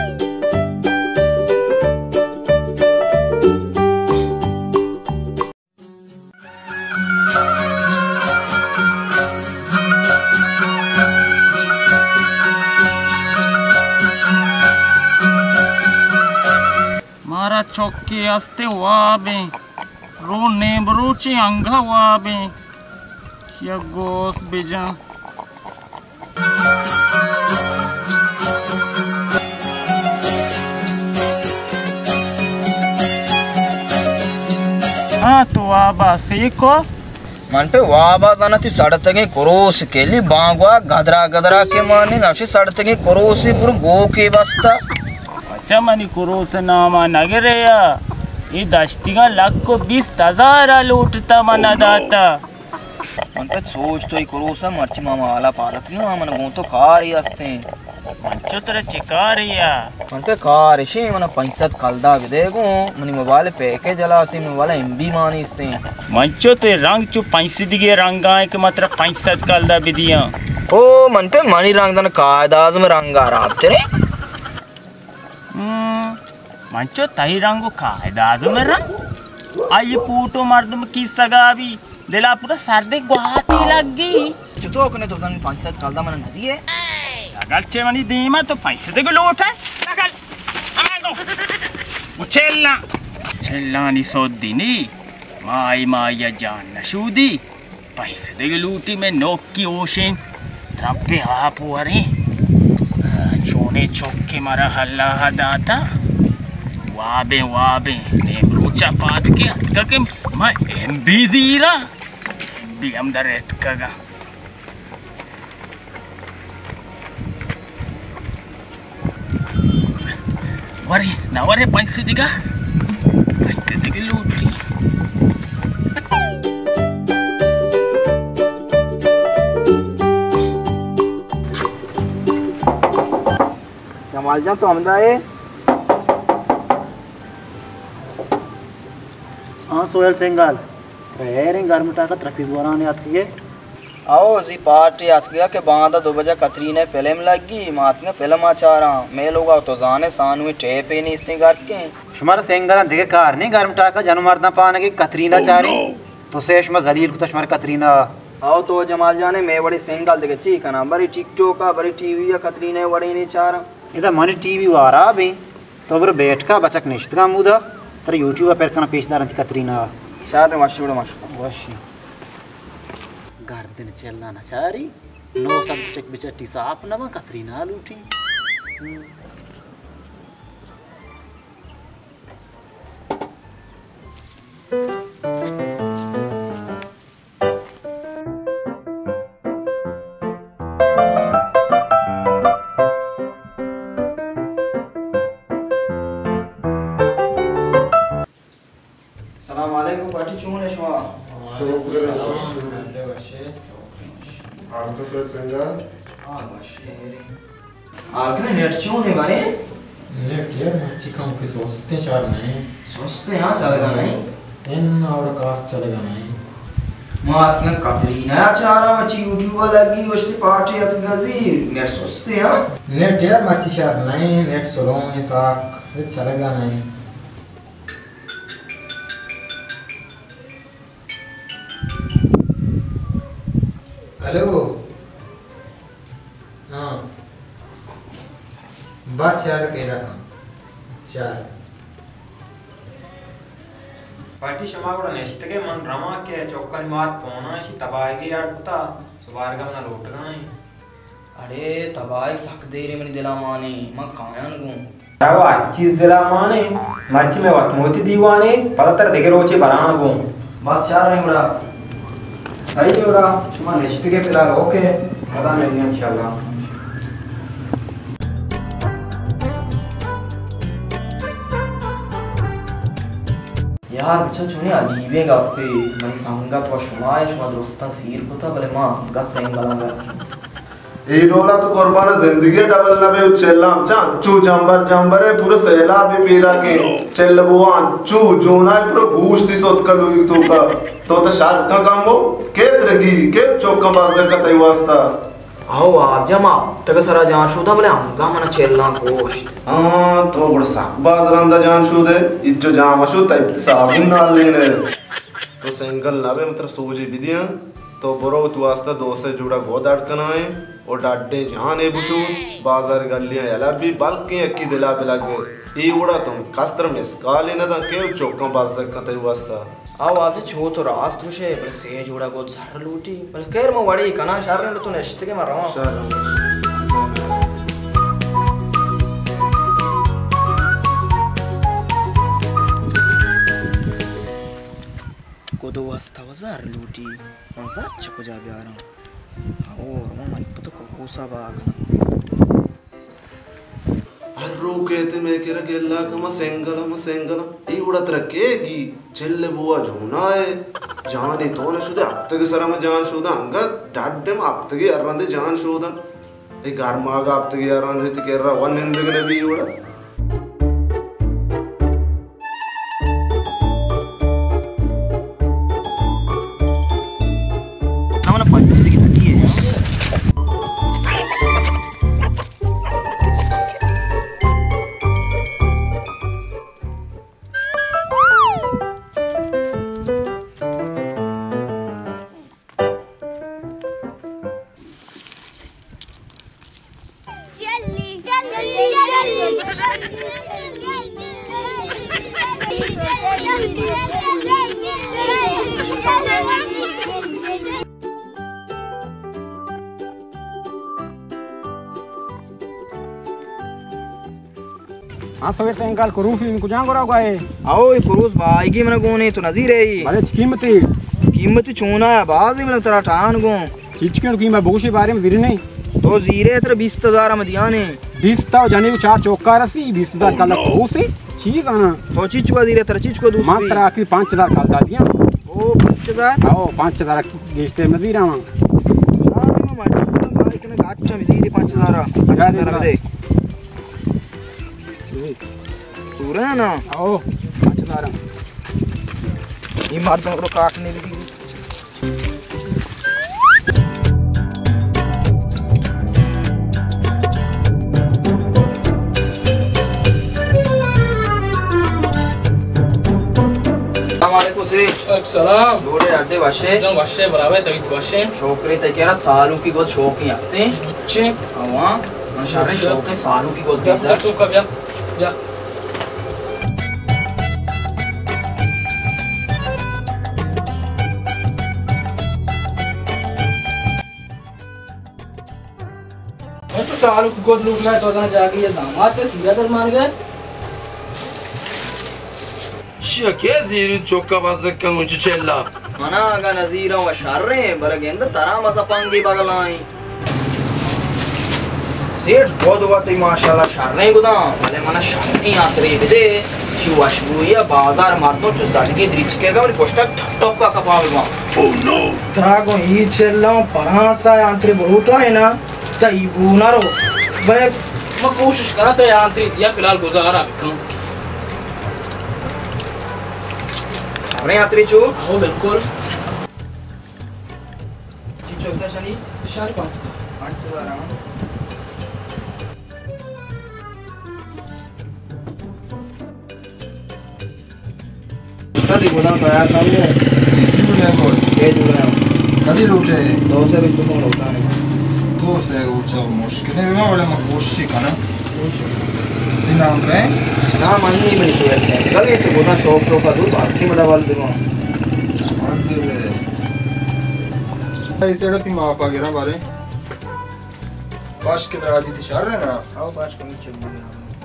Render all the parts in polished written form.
Ciocchi aste wabe, rone bruci anga wabe, ya gos beja. हाँ तो वाबा सीखो मन पे वाबा तना थी सड़ते के कोरोस के लिए बांगवा गदरा गदरा के माने नशे सड़ते के कोरोस पूरा गो के बस्ता चमनी कुरोस नामा नगरया ये दस्तिगा लाख को 20,000 लूटता मना दाता मन पे सोच तो ही कुरोसा मर्ची मामा वाला पारत नहीं मन गो तो कार ही हस्ते मंचो तेरे चिकारिया मन पे कार इसे मन 65 कलदा विदेगो मनी मोबाइल पैके जला से मोबाइल एमबी मानी इसते मंचो ते रंग चु 65 दिगे रंगाए के मात्र 65 कलदा विदिया ओ मन पे मनी रंग दन कायदाज में रंगा रात तेरे मंचो तही रंगो कायदाज में रंग आई पूटो मर्दम की सगावी दिला पूरा सर्दे गुआती लग गई चुतो कने तो दन 65 कलदा मन नदी है अगर चे मनी दीमा तो 65 के लोट है लगल अमागो उछेलना नी सोदिनी माई माया जान नशूदी 65 के लूटी में नोकी ओशन ट्रम्पे आप वरे चोने चौके मारा हल्ला हदाता वाबे ने ब्रोचा पाद के हत्का के मैं एमबी जीरा भी अंदर रहतकागा वरी ना वरे 65 दिगा 65 दिगे लूटी कमाल जा तो हमदा है हाँ सोहेल सिंगाल रेरिंग गारमटा का ट्रैफिक वाला ने आती है आओ जी पार्टी आत गया के बांधा 2 बजे कतरीने फिल्म लगी मात ने फिल्म आचा रहा मैं लोग तो जाने सानू टेप ही नहीं इसने काट के शुमार सिंगाल देखे कार नहीं गारमटा का जन्म मरना पाने की कतरीना चारी तो सेश में जलील को तशमार कतरीना आओ तो जमाल जाने मैं बड़ी सिंगाल देखे ठीक है ना बड़ी टिकटॉक का बड़ी टीवी या कतरीने बड़ी नहीं चाह रहा इधर मनी टीवी वारा भी तो अगर बैठ का बचक निश्चित का मुदा तर यूट्यूब पर करना पेशदार अंति कतरीना चार माशूड़ा वशी गर्दन चलना ना चारी नो सब चक बिचटी साफ ना कतरीना लूटी पार्टी चूने शवा आपका सर संगाल आपने नेट चूने बारे नेट यार मच्छी कम के सोचते चार नहीं सोचते यहाँ चलेगा नहीं इन और कास्ट चलेगा नहीं मात में कतरीना चारा मच्छी यूट्यूब लगी वस्ती पार्टी अतगजी नेट सोचते यहाँ नेट यार मच्छी चार नहीं नेट सोलो में साक चलेगा नहीं हेलो हाँ बस 4 रुपये रखा 4 पार्टी शमागुड़ा नेश्त के मन रमा के चौकन मात पोना ही तबाएगी यार कुता सुबार गमना लौट गए अरे तबाई सक देरे मनी दिला माने मैं कायन गूं वो चीज दिला माने मच्छी में वत मोती दीवाने पता तर देखे रोचे बनाना गूं बस 4 नहीं बड़ा अरे बड़ा शुमा नेश्त के फिलहाल ओके पता नहीं इंशाल्लाह यार बच्चा चुने अजीब है गप्पे मनी संगत व शुमाय शुमा दोस्ता सीर को था भले मां गा सेंगलांगा ए डोला तो कुर्बान जिंदगी डबल नबे उचेलाम चा चू जंबर जंबरे पूरे सेला भी पीरा के चल बुआ चू जोना पूरे भूष दी सोत कलु तो का तो शार का काम वो के तरगी के चौका बाज का तई वास्ता आओ आप जमा तक सरा जान शुदा बोले हमका मना चेल्ला गोश्त हाँ तो बड़ा साकबाद रंदा जान शुदे इज्जो जामशु टाइप साबुन नाल लेने तो सेंगल नाबे मतलब सूजी बिदियां तो बरो तू वास्ता दो से जुड़ा गोद अड़कना है और डाडे जाने बुशु बाजार गलियां यला भी बल्कि अक्की दिला बिला के ये उड़ा तुम कस्तर में स्काले न दा के चौका बाजार का तेरे वास्ता आओ आप छो तो रास्त मुशे बले से जुड़ा गोद झर लूटी बले केर म वड़ी कना शरण तो नष्ट के मारा गोदो वास्ता वजार लूटी मजार चको जा बियारा आओ मन पतो को होसा बागना हर्रो कहते मैं केरा गेला कमा सेंगला ई उड़त रखेगी चल्ले बुआ जोना है जाने तो न शुदा अब तक सरा में जान शुदा अंगा डाडे में अब तक अर्रंदे जान शुदा ए गारमागा अब तक अर्रंदे ती केरा वन निंदगने भी उड़ा हमने पंच की नदी है हाँ सवेर से अंकल कुरूस इनको जान करा गए आओ ये कुरूस भाईगी मैंने गोने तो नजीर है अरे कीमती चूना है बाज ही मैंने तेरा टान गो चिचके की मैं बहुशी बारे में दिरी नहीं तो जीरे तेरा 20,000 में दिया ने 20 ता जाने को 4 चौका रसी 20,000 का कुरूस चीज आना तो चीज को जीरे तेरा चीज को दूसरी मात्र आखिर 5,000 का दा दिया ओ 5,000 आओ 5,000 गेस्टे में दिरा हां यार मैं मजबूर भाई कने गाटचा में जीरे 5,000 दे पूरा है ना आओ 5,000 ये मर्दों को काटने लगी सलाम लोडे अड्डे वाशे जन वाशे बराबर तभी वाशे शोकरे ते केरा सालों की गोद शौकी हस्ते अच्छे अवा मन शारे शौके सालों की गोद क्या तू कब या तो सालों की गोद लूट गए तो जहां जाके ये दामाद ते सीधा दर मार गए के जीरी चौका बाजार का मुझे चेल्ला मना आगा नजीरा व शर्रे बरगेंद तरा मजा पंगी बगलाई सेठ बहुत हुआ तो माशाल्लाह शर्रे गुदा भले मना शर्रे आतरे दे ची वशबुया बाजार मर्दों चु जलगी द्रिच के गवर पोस्टा ठट्टो का कपालवा ओ नो तरा को ही चेल्ला परासा आंतरे बहुटा है ना तई बुनारो बले मैं कोशिश करा तो आंतरे दिया फिलहाल गुजारा करूं अरे यात्री चो आओ बिल्कुल जी चौथा शनि शनि 5,000 स्टडी बोला तैयार कर ले जुड़े बोल से जुड़ा कभी लूटे 200 रुपए को लौटा है तो से उच्च मुश्किल है मैं वाले में कोशिश करना दिनाम में ना मन नहीं बनी सो ऐसे कल ये तो बोला शौक का दूध आखी में डबल दूंगा ऐसे डटी माफ आ गया बारे बाश के दराजी तिशार है ना आओ बाश को नीचे बोल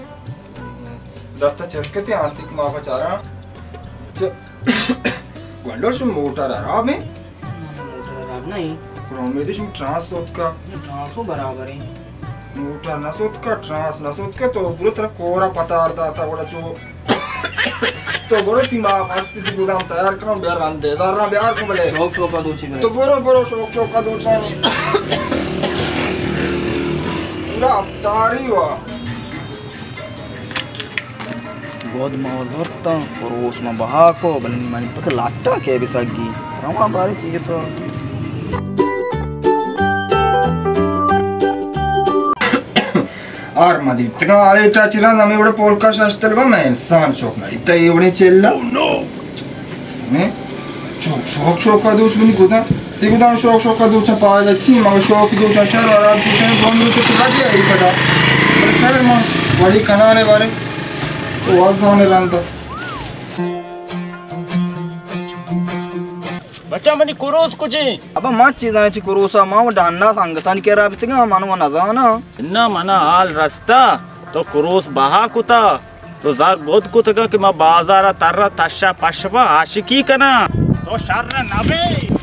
दस्ता चेस्के ते आस्तिक माफ चारा गंडोश मोटर आ में मोटर अब नहीं क्रोमेदिश में ट्रांसोट का ट्रांसो बराबर है मोटर नसोट का ट्रांस नसोट का तो पूरी तरह कोरा पतार था बड़ा जो तो बड़ो दिमाग आस्ते दी गुदाम तैयार कर बियार रंदे दारा बियार को बोले शौक का दूची तो बड़ो शौक का दो चानी पूरा अवतारी हुआ गोद मौजूदता और उसमें बहा को बलनी मानी पता लाटा के बिसागी रमा बारे की तो और मदितगा आले टाचिरा नमे उड़े पोलका शास्त्र बा मैं इंसान चोक ना इतना ये उड़े चेल्ला समय शौक का दूच बनी कुदा ते कुदा शौक का दूच पाए लच्छी मगर शौक दूच शहर और आप दूच ने कौन दूच तो राजी है पता पर खैर मां बड़ी कनाने बारे तो वाजनाने रंता बच्चा मनी कुरोस कुछ अब मत चीज़ थी कुरोसा माँ डान्ना संगतन के रहा बितगा मानो नजाना इन्ना मना हाल रास्ता तो कुरोस बहा कुता तो जार गोद कुतगा कि मैं बाजारा तररा तशा पशवा आशिकी कना तो शर्र नबे